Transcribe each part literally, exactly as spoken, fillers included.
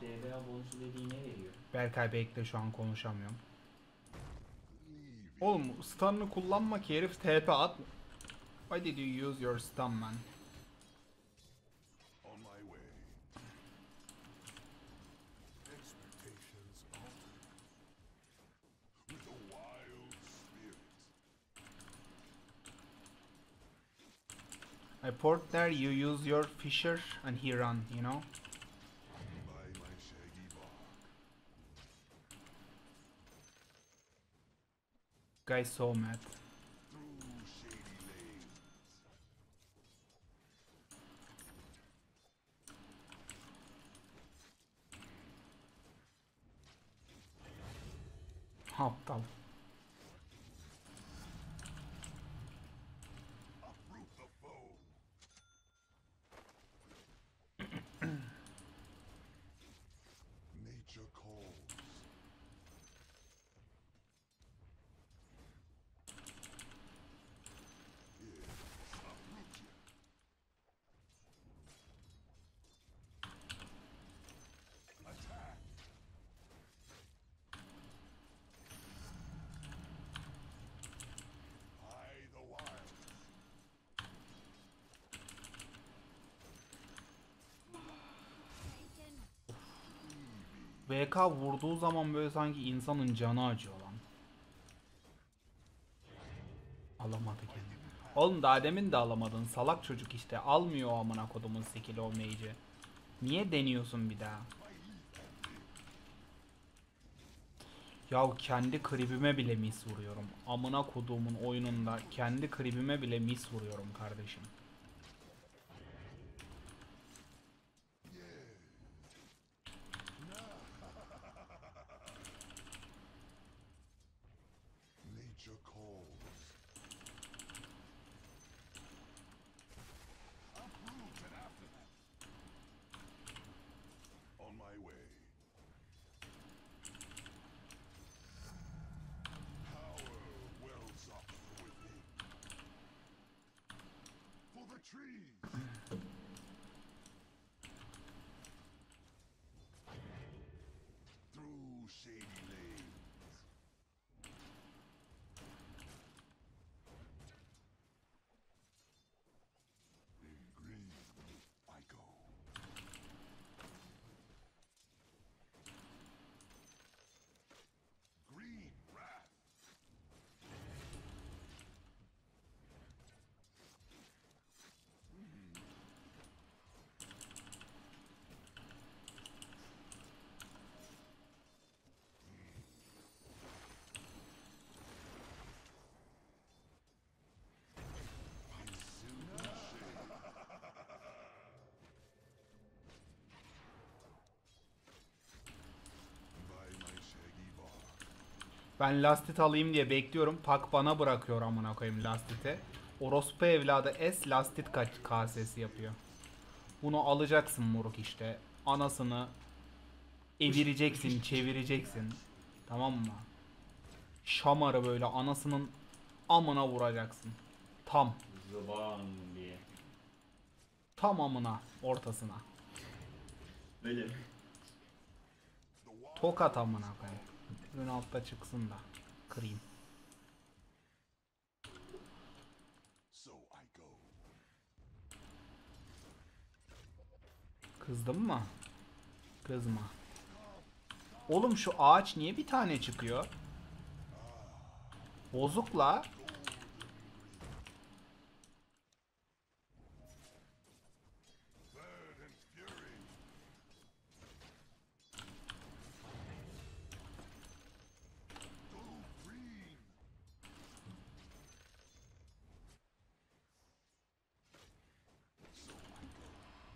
D B A bonusu dediği ne veriyor? Berkay bekle, şu an konuşamıyorum. Oğlum stun'ını kullanma ki herif T P at. Why did you use your stun man? On my way. Expectations altered. With a wild spirit. I port there, you use your fisher and he run, you know? By my shaggy bar. Guy's so mad. Through shady lanes. Aptal. Uproot the foe. Nature calls. Yes, uproot you. Attack. Eye the wild. V K vurduğu zaman böyle sanki insanın canı acıyor lan. Alamadı kendini. Oğlum daha demin de alamadın. Salak çocuk işte. Almıyor o amına kodumun skill o mage'i. Niye deniyorsun bir daha? Ya kendi kribime bile mis vuruyorum. Amına koduğumun oyununda kendi kribime bile mis vuruyorum kardeşim. Nature calls. Uproot and after that. On my way. Power wells up within. For the trees. Through shady lanes. In green, I go. Green wrath. By my shaggy bar. Ben lastit alayım diye bekliyorum. Pak bana bırakıyor amına koyayım lastiti. Orospu evladı S lastit kaç kasesi yapıyor. Bunu alacaksın moruk işte. Anasını evireceksin, çevireceksin. Tamam mı? Şamarı böyle anasının amına vuracaksın. Tam. Zıban diye. Tam amına ortasına. Öyle. Tokat amına koyayım. Ön altta çıksın da kırayım. So I go. Kızdın mı? Kızma. Oğlum şu ağaç niye bir tane çıkıyor? Bozukla. Bird and fury. Go green. So I go.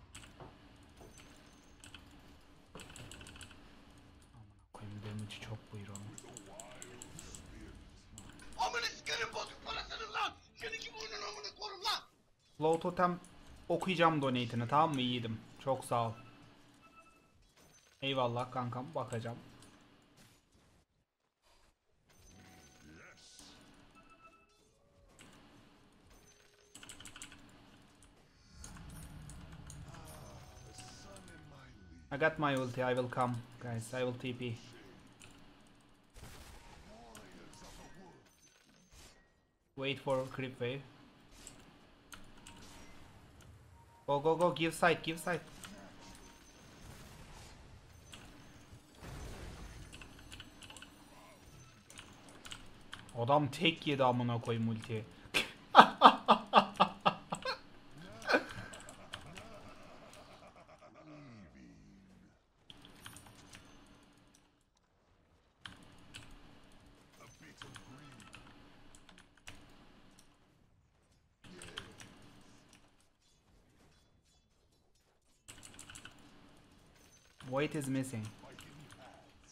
Amına koyayım damage'i çok buyur oğlum. The wild spirit. Amına sikerim bozuk parasını lan. Seni kim oyunun amına korum lan. Slow Totem okuyacağım donate'ini, tamam mı yiğidim? Çok sağ ol. Eyvallah kankam, bakacağım. Yes. Ah, the sun in my leaf. I got my ulti, I will come. Guys, I will T P. Wait for creep wave. Go go go, give sight, give sight. Adam tek yedi amına koyayım ultiye. A bit of greed. Void is missing. Fighting paths.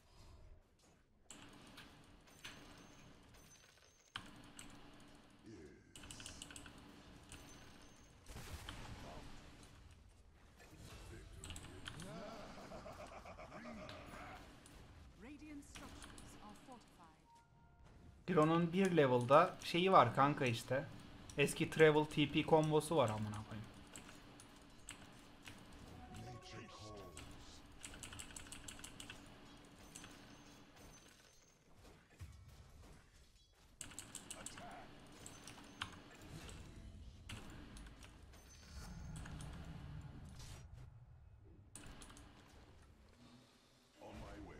Radiant structures are fortified. Drone'un bir level'da şeyi var kanka işte. Eski travel T P kombosu var amına koyayım. Nature calls. On my way.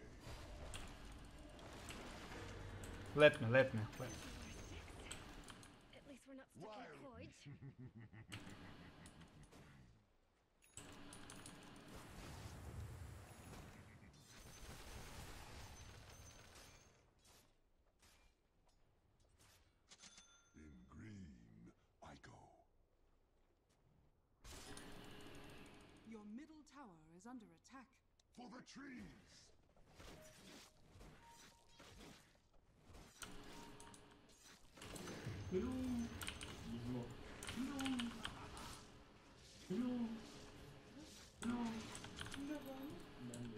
Let me, let me. Let me. At least we're not stuck in a void. In green, I go. Your middle tower is under attack. For the trees. Hello. Gizmo. Hello. Hello. Hello. Ben de.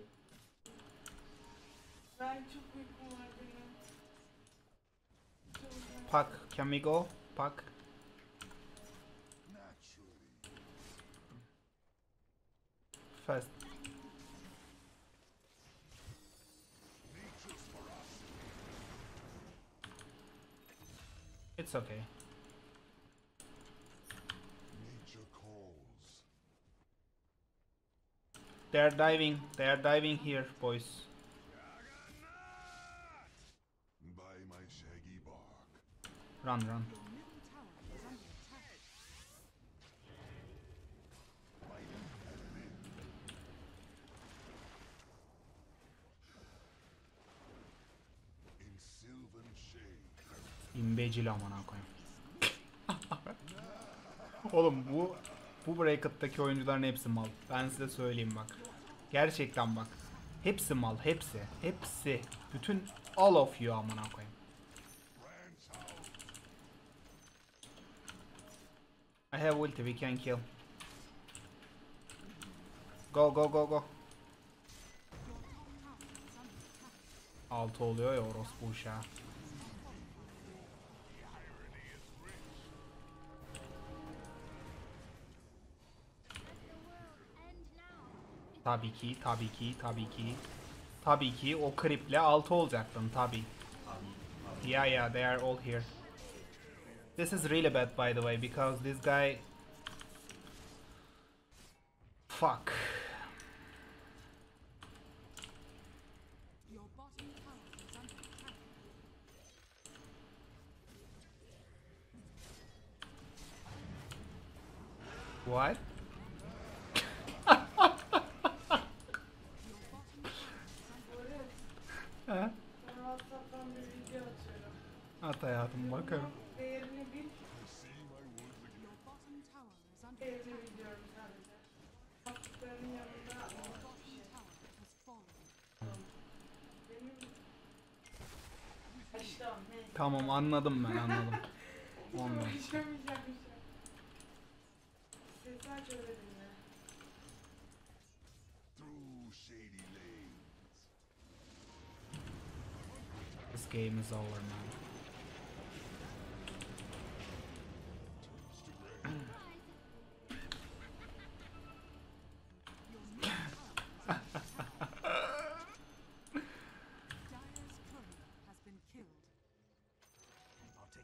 Ben çok uykum var benim. Çok uykum. Puck, can we go? Puck. Naturally. Fast. Nature's for us. It's okay. Nature calls. They are diving. They are diving here, boys. By my shaggy bark. Run, run. Your middle tower is under attack. In sylvan shade. İmbecil amına koyayım. Oğlum bu bu bracket'taki oyuncuların hepsi mal. Ben size söyleyeyim bak. Gerçekten bak. Hepsi mal, hepsi. Hepsi. Bütün all of you amına koyayım. Branch out. I have ulti, we can kill. Go go go go. Altı oluyor ya orospu uşağı. Tabii ki, tabii ki, tabii ki. Tabii ki o kriple altı olacaktın tabii. Yeah yeah, they are all here. This is really bad by the way because this guy... Fuck. Your bottom tower is under attack. What? Ha? Ben WhatsApp'tan bir video atıyorum. At hayatım bakarım. Değerini bil, See my woods again. Your bottom tower is under değerini attack. biliyorum sadece. Yaptıklarının yanında Your ama bottom bir şey. tower has fallen. Benim... İşte o, neyse. Tamam anladım ben anladım. Ondan. Konuşamayacağım bir şey. Sesi aç öyle dinle. Through shady lanes. This game is over man.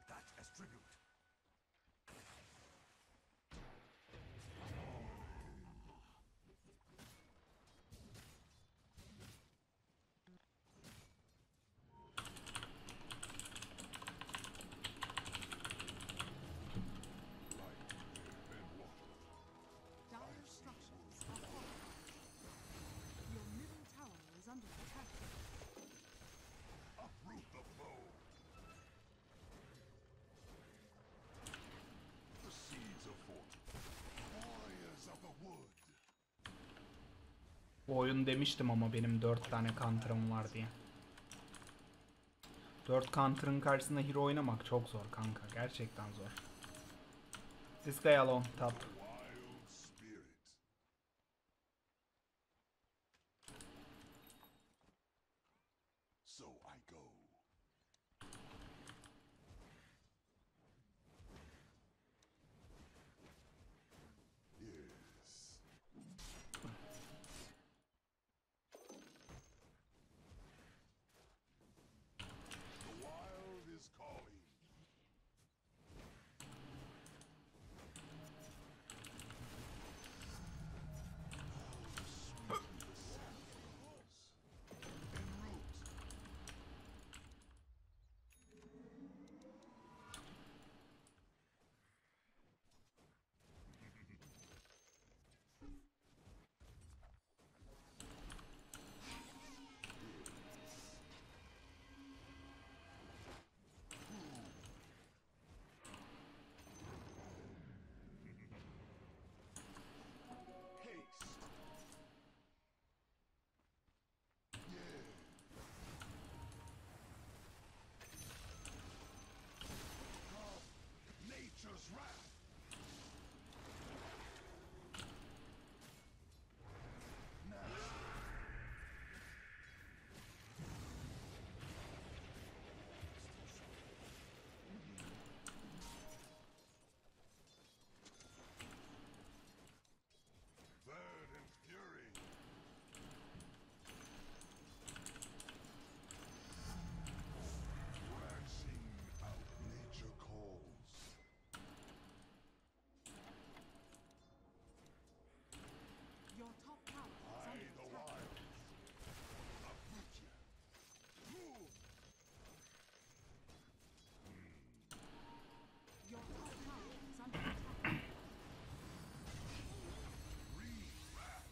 take that as tribute. Dire structures are fortified. Your middle tower is under attack. Uproot the foe. The seeds of fort. Warriors of the wood. Bu oyun demiştim ama benim dört tane counter'ım var diye. dört counter'ın karşısında hero oynamak çok zor kanka. Gerçekten zor. This guy alone top. Wild spirit. So I go. Yes. The wild is calling. Haste. Yeah. Come, nature's wrath. Now. Verdant fury. Branching out, nature calls. Your top tower is I, under the attack. wild. Uproot ya. Move. Your top tower is under attack. Breathe wrath.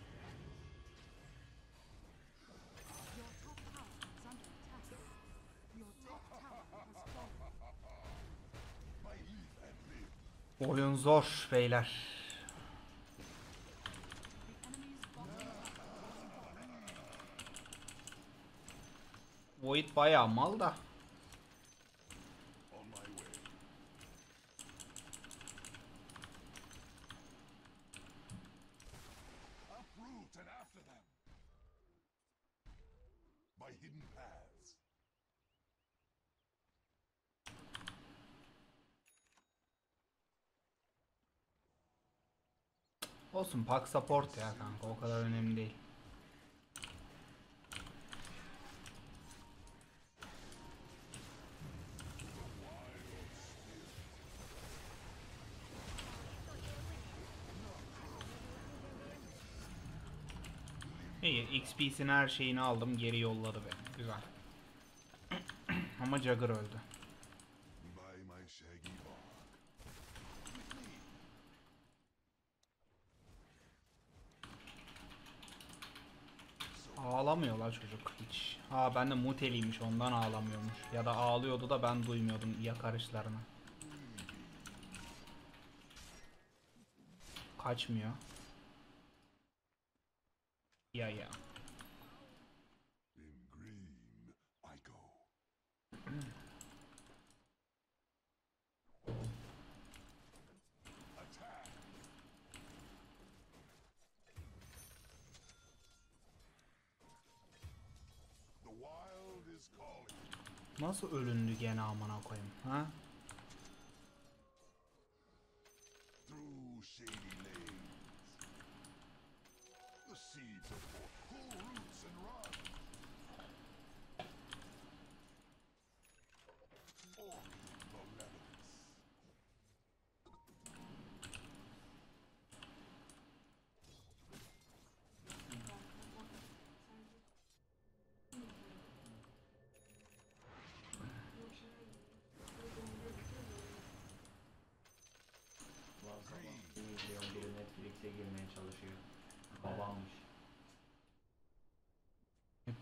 Your top tower is under attack. Your top tower has fallen. My live and live. Oyun zor beyler. The enemy's bottom Void bayağı mal da. On my way. Uproot and after them. By hidden paths. Olsun pack support ya kanka, o kadar önemli değil. İyi, X P'sini her şeyini aldım, geri yolladı beni. Güzel. Ama Jagger öldü. By my shaggy bark. Ağlamıyor la çocuk hiç. Ha ben de muteliymiş, ondan ağlamıyormuş. Ya da ağlıyordu da ben duymuyordum yakarışlarını. Kaçmıyor. Ya ya. In green I go. Attack. The wild is calling. Nasıl ölündü gene amına koyayım, ha? Through shady lanes. The seeds of war. Pull roots and run. Orc the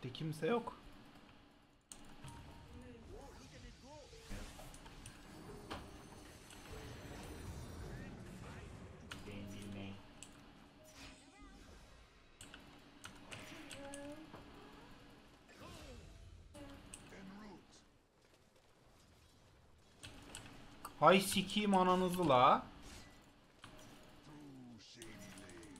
Mid'de kimse yok. Beğendiğim ne? En route. Hay sikiyim ananızı la. Through shady lane.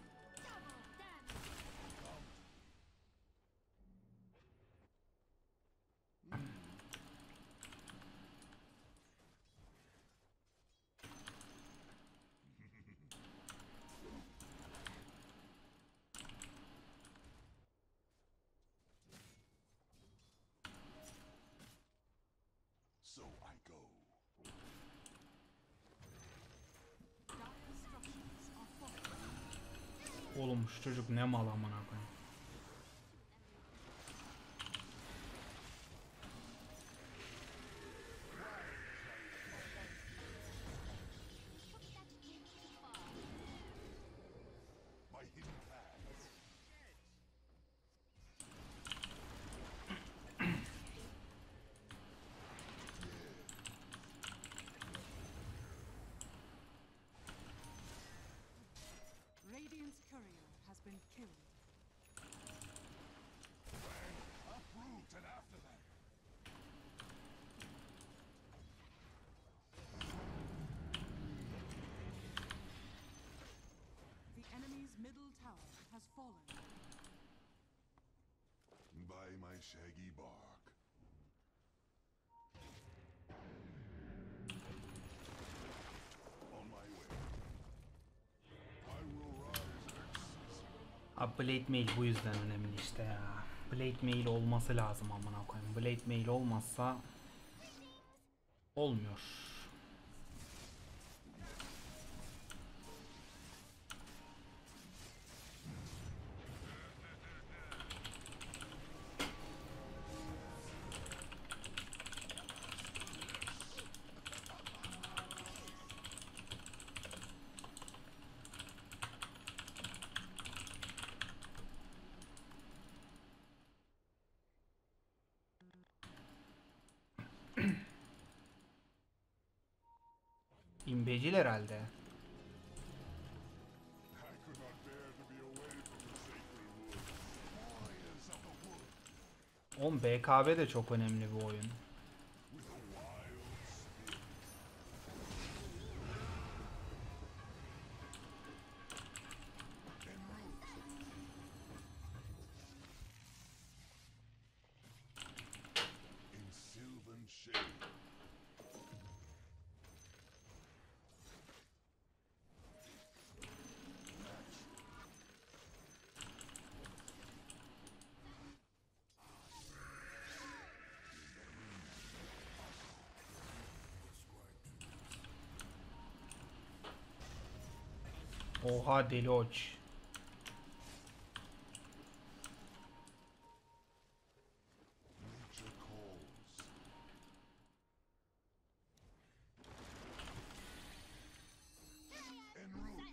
So I go. Dire structures are falling. Oğlum şu çocuk ne mal amına koyayım. My hidden paths. Radiant's courier has been killed. Uproot and after them. The enemy's middle tower has fallen. By my shaggy bark. On my way. I will rise unceasing. Abi Blade Mail bu yüzden önemli işte ya. Blade Mail olması lazım amına koyayım. Blade Mail olmazsa olmuyor. İmbecil herhalde. I could not bear to be away from the sacred wood. Warriors of the wood. Oğlum B K B de çok önemli bir oyun. With a wild spirit. En route. In sylvan shade. Oha deli oç. Nature calls. En route.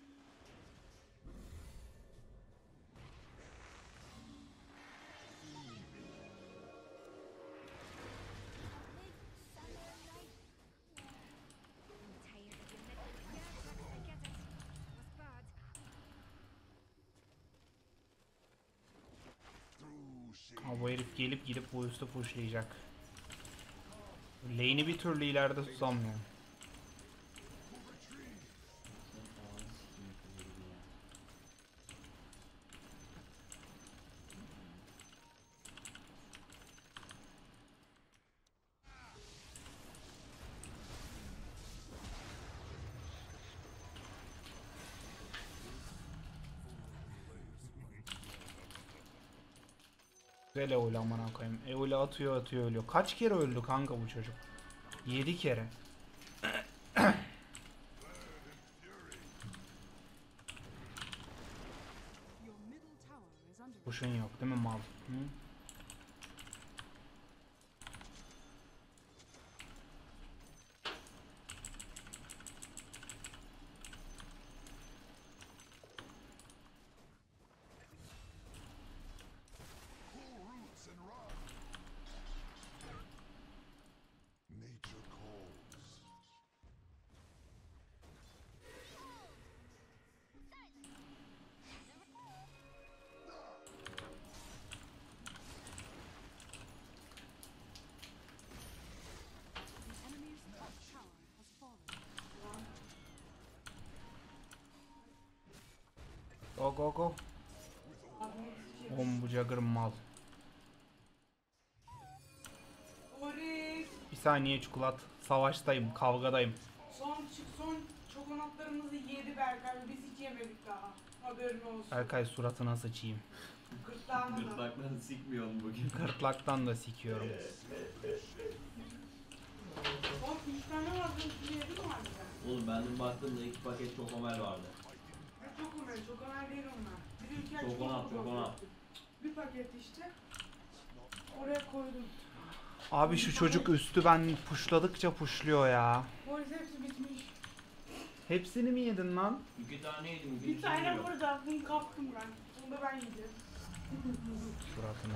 I'm tired of your little girls. I get it. Was bad. Through shade. Ha, bu herif gelip gidip bu üstü pushlayacak. Lane'i bir türlü ileride tutamıyorum. Çok az yıkılırdı ya. Güzel Eul amına koyayım. Eul'ü atıyor atıyor ölüyor. Kaç kere öldü kanka bu çocuk? yedi kere. Your middle tower is under Kuşun yok değil mi mal? Hı? Full route. go go. Oğlum bu Jagger mal. Boris. Bir saniye çikolat. Savaştayım, kavgadayım. Son çık son çokonatlarımızı yedi Berkay. Biz hiç yemedik daha. Haberin olsun. Berkay suratına sıçayım. Gırtlağına da. Gırtlaklarını sikmiyorum bugün. Gırtlaktan da sikiyorum. Oğlum üç tane vardı. Üstüne yedi mi vardı? Oğlum ben dün baktığımda iki paket çokomel vardı. Ne çok ömer, çok ömer değil onlar. Bir ülke Çokonat, çokonat. Bir paket işte. Oraya koydum. Abi şu çocuk üstü ben puşladıkça puşluyor ya. Boris hepsi bitmiş. Hepsini mi yedin lan? İki tane yedim. Bir ikinci tane yiyorum. burada. Bunu kaptım ben. Bunu da ben yiyeceğim. Suratına.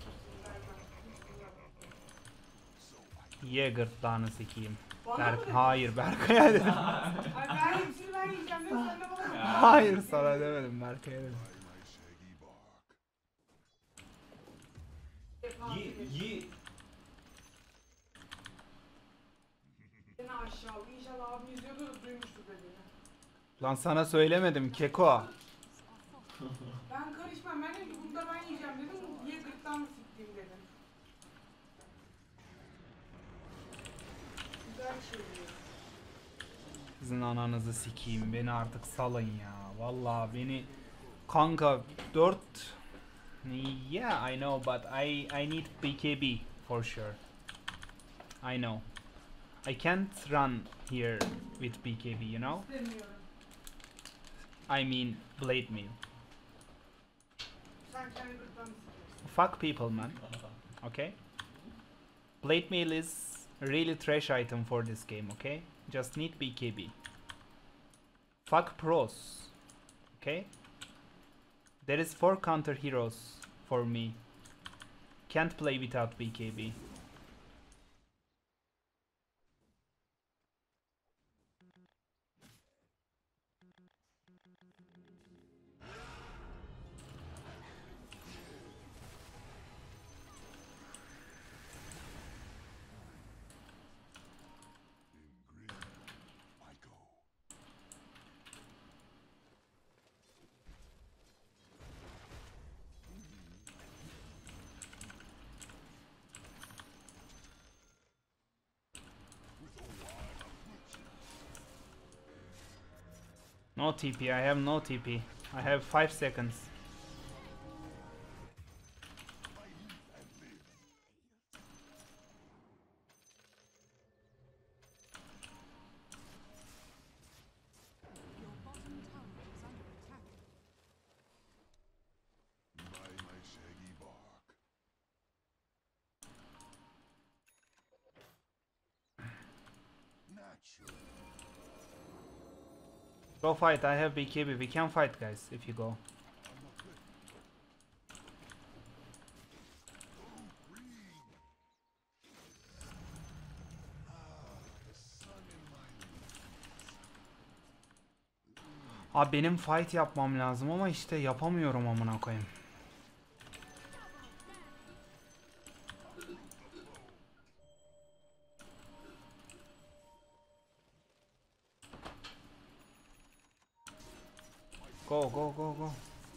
Ye gırtlağını sikeyim. Bana Berk mı? hayır Berkay'a dedim. Ay ben hepsini ben yiyeceğim. Ne sen de bana mı? Hayır sana demedim Berkay'a dedim. Yi, yi. Seni aşağı. İnşallah abim izliyordu da duymuştur dediğini. Lan sana söylemedim Keko. Ben karışmam. Ben dedim ki bunu da ben yiyeceğim dedim. Ye gırtlağını siktiğim dedim. Güzel bir şey diyor. Sizin ananızı sikeyim. Beni artık salın ya. Vallahi beni kanka dört. Yeah, I know, but I I need B K B for sure. I know. I can't run here with B K B, you know? Demiyorum. I mean blade meal. Sen kendi gırtlağını sikiyorsun. Fuck people, man. Okay? Blade meal is a really trash item for this game, okay? Just need B K B. Fuck pros. Okay? There is four counter heroes for me. Can't play without B K B. No T P, I have no T P. I have five seconds. Your bottom tower is under attack. By my shaggy bark. Natural. Go fight, I have B K B. We can fight, guys, if you go. Abi benim fight yapmam lazım ama işte yapamıyorum amına koyayım. Go go go go.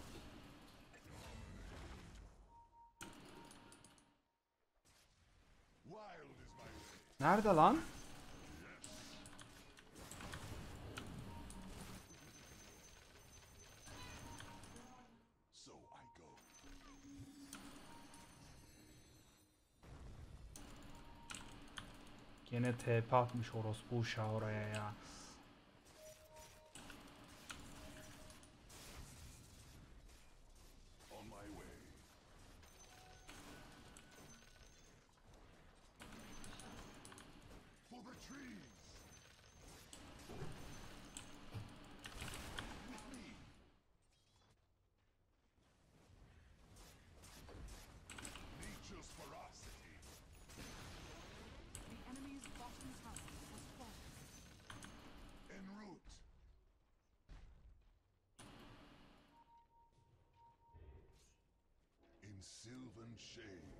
Wild is my way. Nerede lan? So I go. Gene T P atmış orospu uşağı oraya ya. On my way. For the trees. With me. Nature's ferocity. The enemy's bottom tower has fallen. En route. In sylvan shade.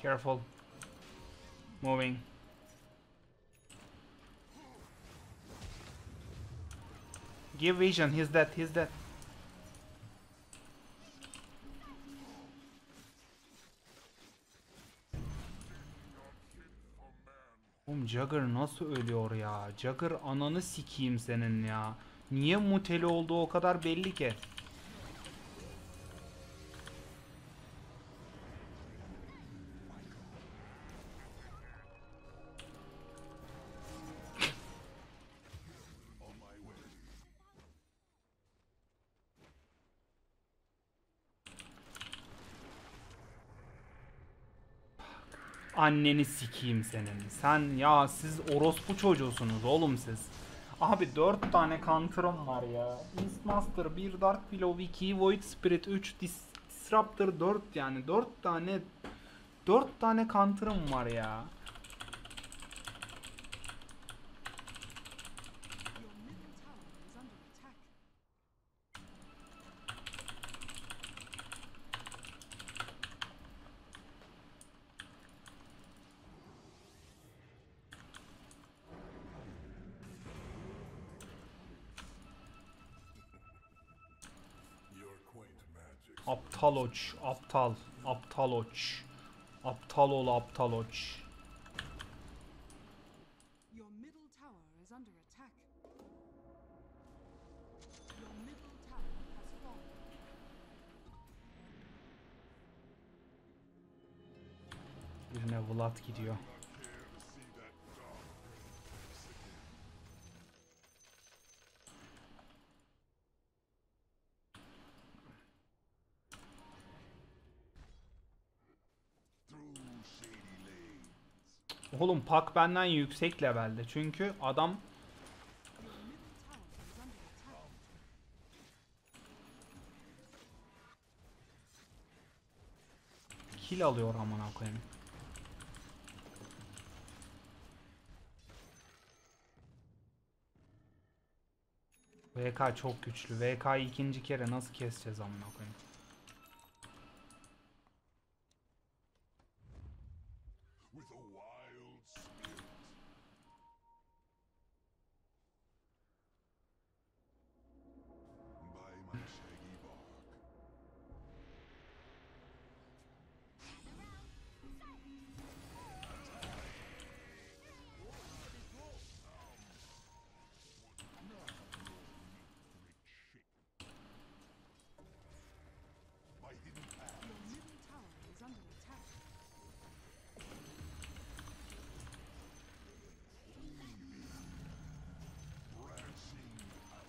Careful. Moving. Give vision. He's dead. He's dead. Oğlum Jagger nasıl ölüyor ya? Jagger ananı sikeyim senin ya. Niye muteli olduğu o kadar belli ki. Anneni sikeyim senin. Sen ya siz orospu çocuğusunuz oğlum siz. Abi dört tane counter'ım var ya. Beastmaster, bir Dark Willow, iki Void Spirit, üç Dis Disruptor, dört yani dört tane dört tane counter'ım var ya. Your middle tower is under attack. Your quaint magic. Aptal oç, aptal, aptal oç. Aptal ol aptal oç. Your middle tower is under attack. Your middle tower has fallen. Birine Vlad gidiyor. Care to see that dark face again. Through shady lanes. Oğlum Pak benden yüksek levelde. Çünkü adam Your middle tower is under attack. kill alıyor amına koyayım. V K çok güçlü. V K'yı ikinci kere nasıl keseceğiz amına koyayım? With a wild spirit. By my shaggy bark. My hidden path. Your middle tower is under attack. Branching out.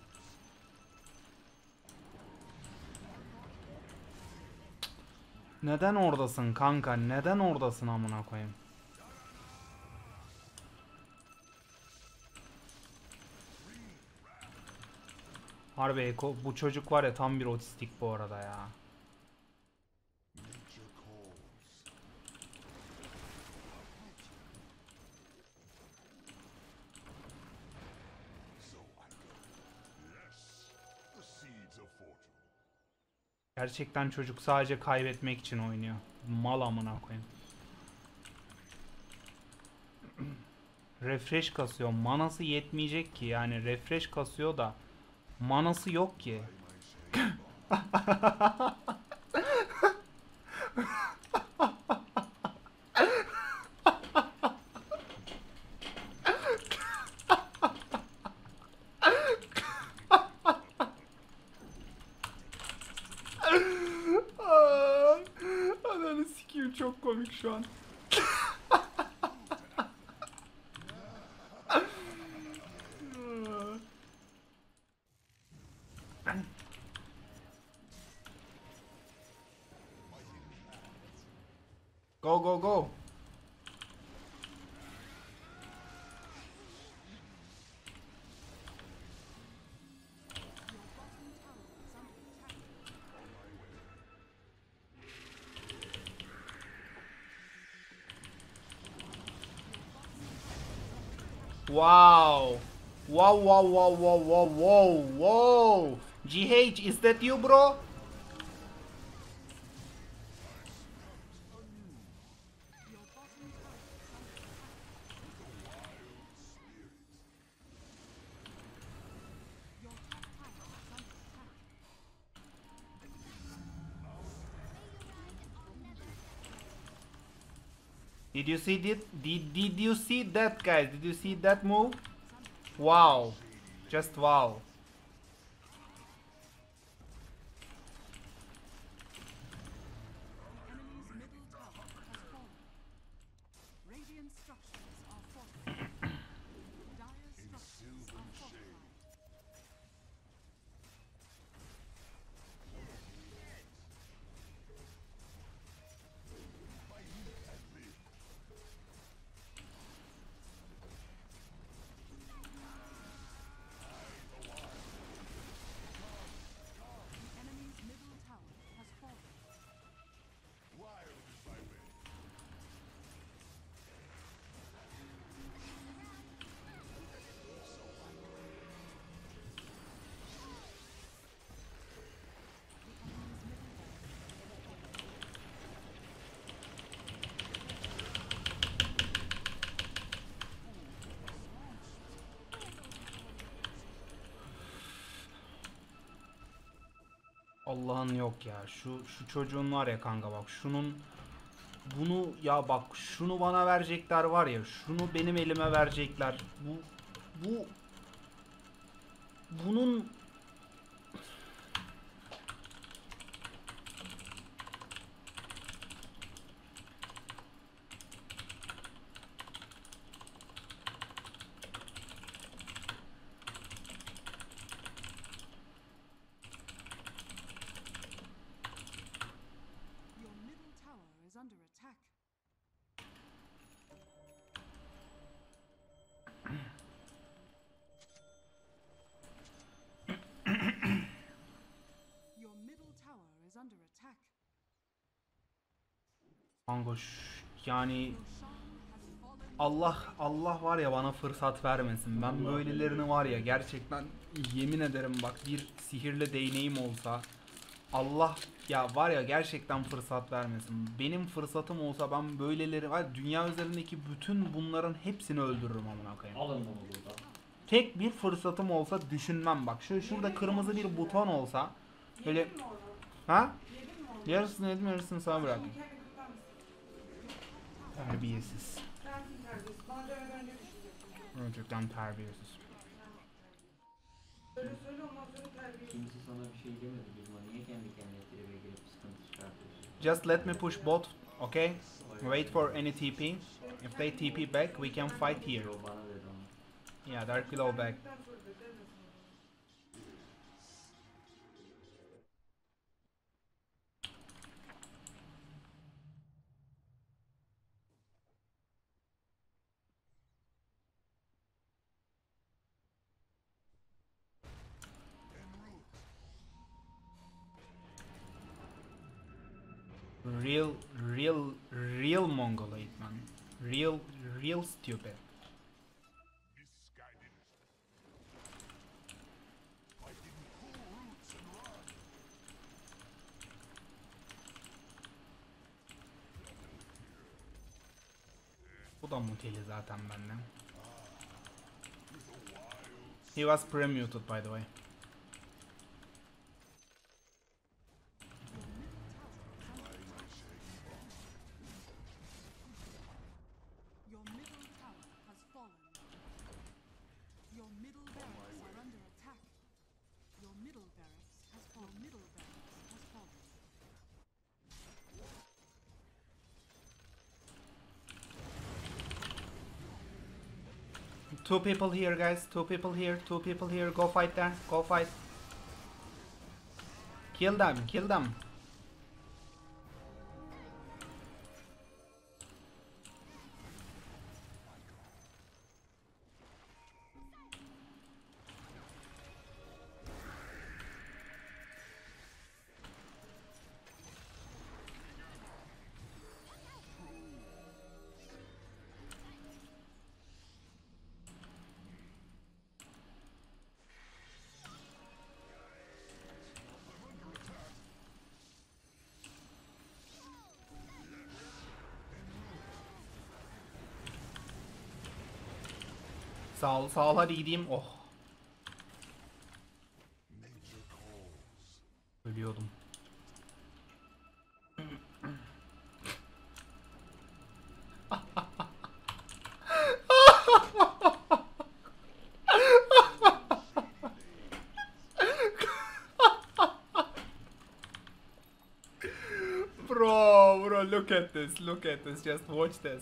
Neden oradasın kanka? Neden oradasın amına koyayım? Harbi Eko, bu çocuk var ya tam bir otistik bu arada ya. Nature calls. So I go. Yes, the seeds of fortune. Gerçekten çocuk sadece kaybetmek için oynuyor. Mal amına koyayım. Refresh kasıyor. Manası yetmeyecek ki yani refresh kasıyor da manası yok ki. My shaggy bark. Ananı sikeyim çok komik şu an. Go go go. Your bottom tower is under attack. Wow. Wow wow wow wow wow wow wow. G H, is that you, bro? Did you see that? Did, did you see that, guys? Did you see that move? Wow. Just wow. The enemy's middle tower has fallen. Radiant structures are fortified. Dire structures are fortified. The enemy's middle tower has fallen. Wild is my way. Allah'ın yok ya. Şu şu çocuğun var ya kanka, bak şunun bunu ya bak şunu bana verecekler var ya, şunu benim elime verecekler. Bu bu bunun Your middle tower is under attack. Your middle tower is under attack. kanka ş- yani Roshan has fallen. Allah Allah var ya, bana fırsat vermesin. Ben böylelerini var ya, gerçekten yemin ederim bak, bir sihirli değneğim olsa Allah ya var ya, gerçekten fırsat vermesin. Benim fırsatım olsa ben böyleleri var ya, dünya üzerindeki bütün bunların hepsini öldürürüm amına koyayım. Alın bunu burada. Tek bir fırsatım olsa düşünmem bak. Şu şurada kırmızı bir buton olsa böyle, Yedin mi onu? ha? Yedin mi onu? Yarısını yedim, yarısını sana bıraktım. Şimdi kendi kırktan mısın? Terbiyesiz. Sensin terbiyesiz. Bana demeden önce düşüneceksin. Gerçekten terbiyesiz. Söyle söyle, ondan sonra terbiyesiz. Kimse sana bir şey demedi. Bilma niye kendi kendine tribe girip sıkıntı çıkartıyorsun? Just let me push bot, okay? Wait for any T P. If they T P back, we can fight here. O bana dedi onu. Yeah, Dark Willow back. Kırktan sonra da demesin. Real, real, real Mongoloid, man. Real, real stupid. Misguided. I didn't pull roots and run. Bu da muteli zaten benden. He was pre-muted, by the way. Your middle tower has fallen. Your middle barracks are under attack. Your middle barracks has fallen. Your middle barracks has fallen. Two people here, guys. Two people here. Two people here. Go fight there. Go fight. Kill them. Kill them. Sağ ol, sağ ol, hadi gideyim. Oh. Nature calls. Ölüyordum. Ah. look at this, look at this, just watch this.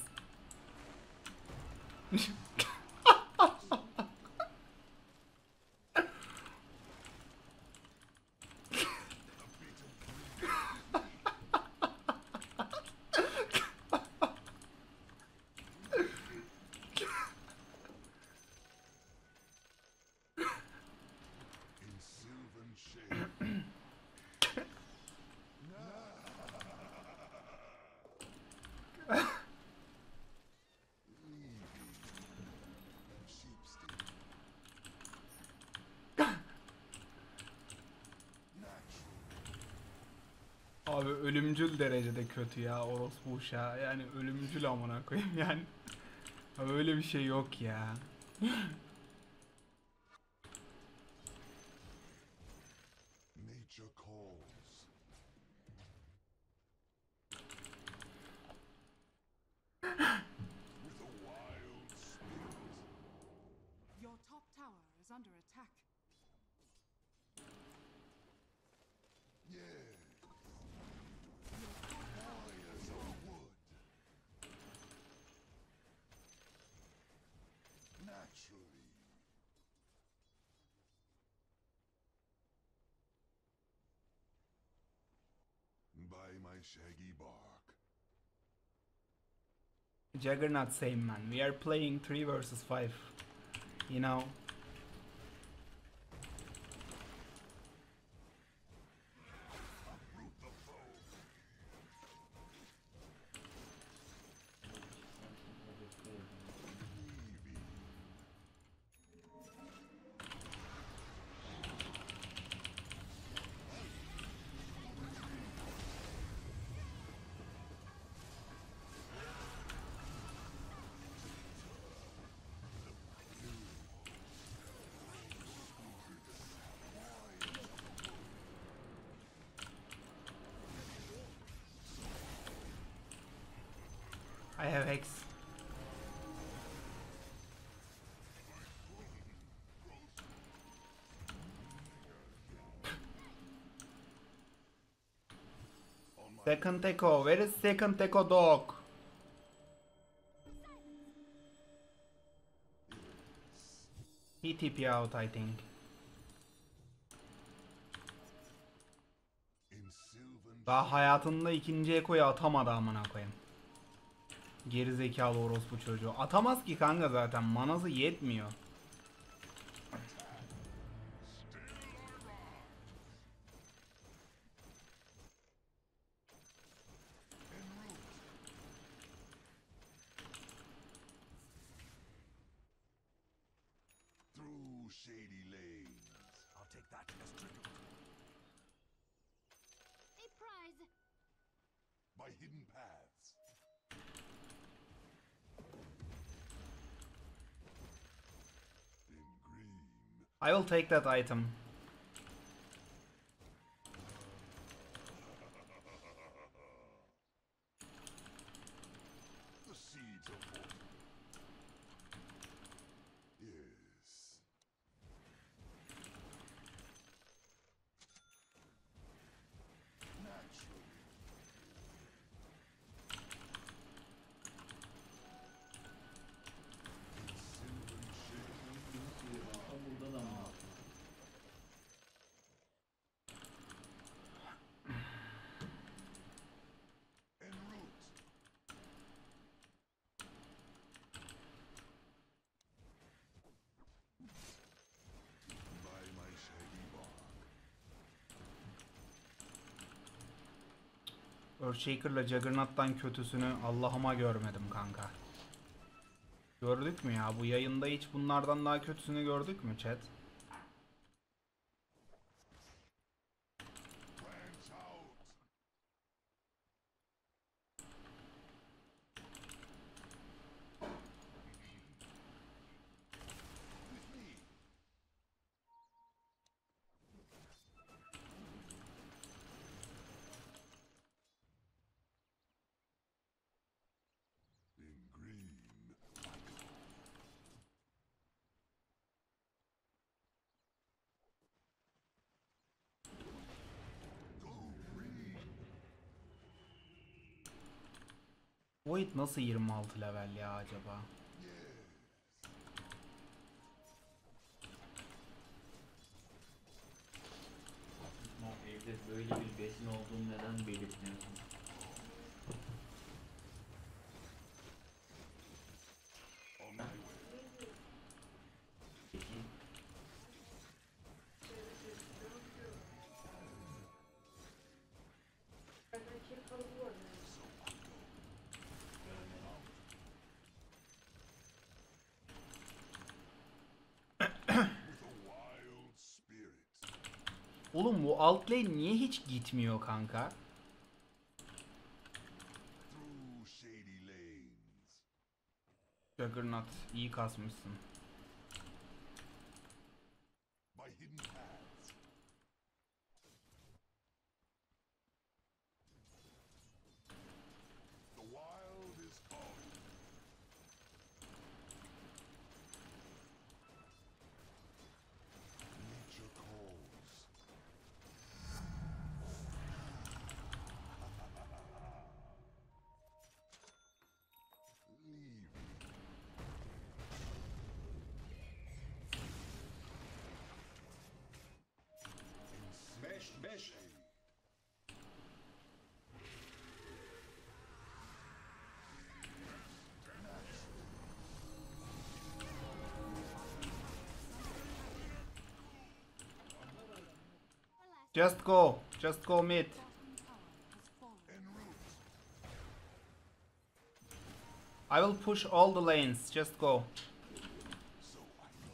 In sylvan shade. Sheepskin. Abi ölümcül derecede kötü ya orospu uşağı. Yani ölümcül amına koyayım yani. Abi öyle bir şey yok ya. Nature calls. With a wild spirit. Your top tower is under attack. Yeah. Warriors of wood. Naturally. By my shaggy bark. Juggernaut same man. We are playing three versus five. You know. Root the foe. Evie. I have Hex. Second Echo, where is second Echo dog? He T P out I think. In sylvan Daha hayatında ikinci Eko'yu atamadı amına koyayım. Geri zekalı orospu çocuğu. Atamaz ki kanka zaten. Manası yetmiyor. through shady lanes. I'll take that as tribute. A prize. By hidden paths. In green. I will take that item. The seeds of fortune. Yes. Naturally. In sylvan shade. Tam burada da mı? En route. By my shaggy bark. Earthshaker'la Juggernaut'tan kötüsünü Allah'ıma görmedim kanka. Gördük mü ya? Bu yayında hiç bunlardan daha kötüsünü gördük mü chat? Branch out. With me. In green. Void nasıl yirmi altı level ya acaba? Ama evde böyle bir besin olduğunu neden belirtmiyorsun? On my way. Peki. With a wild spirit. Oğlum bu alt lane niye hiç gitmiyor kanka? Through shady lanes. Juggernaut iyi kasmışsın. By hidden paths. The wild is calling. Nature calls. Leave. Beş, beş. Just go. Just go mid. En route. I will push all the lanes. Just go. So I know.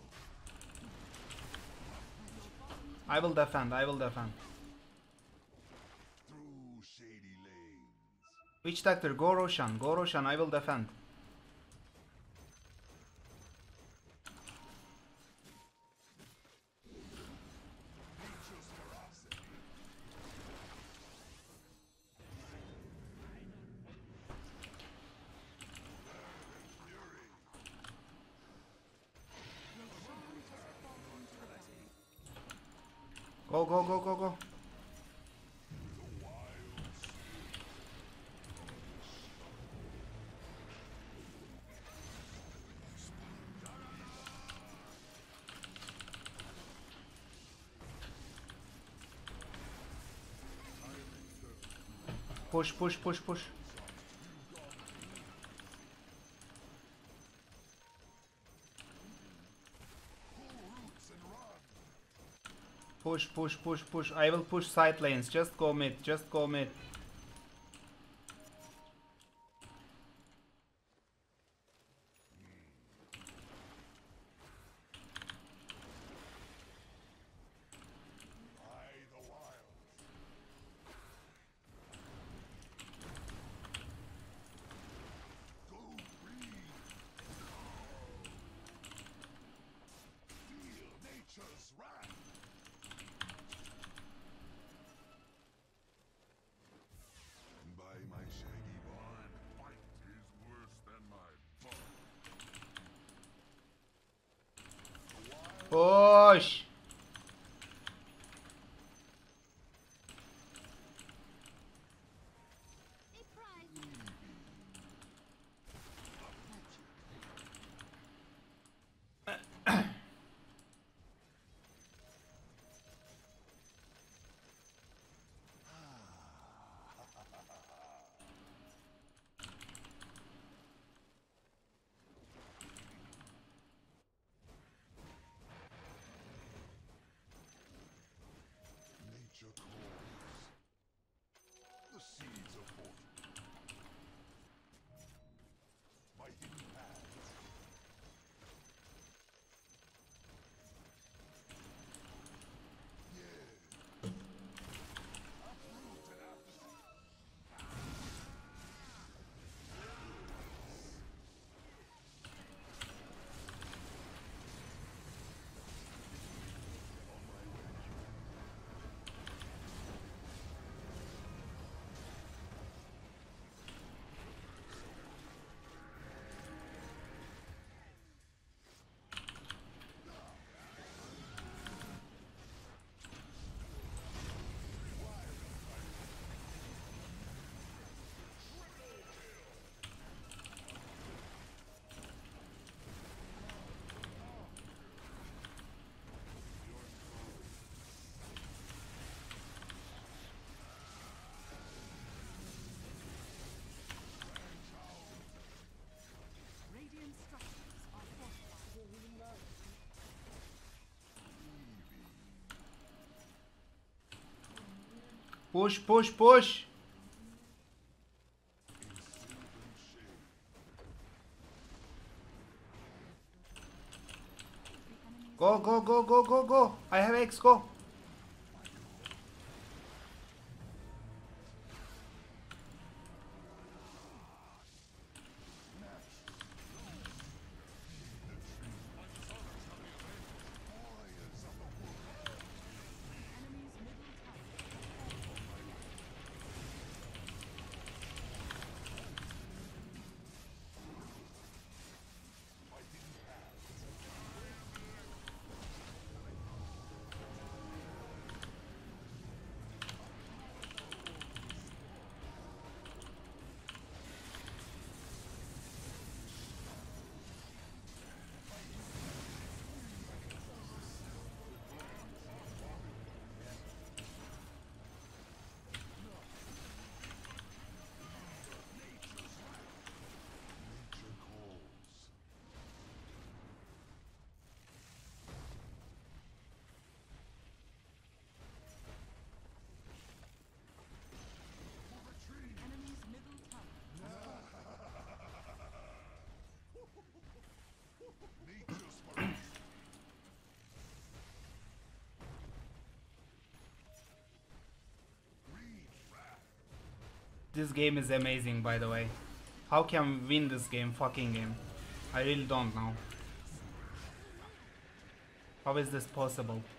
I will defend. I will defend. Through shady lanes. Witch Doctor, go Roshan. Go Roshan. I will defend. Nature's ferocity. Fury. Go go go go go. Push push push push. Push push push push. I will push side lanes. Just go mid. Just go mid. By the wild. Go breathe. Feel nature's wrath. By my shaggy barn. My fight is worse than my bone. Push. A prize. Push push push. Go go go go go go. I have X, go. Enemy's middle tower Nature's for This game is amazing, by the way. How can we win this game? Fucking game. I really don't know. How is this possible?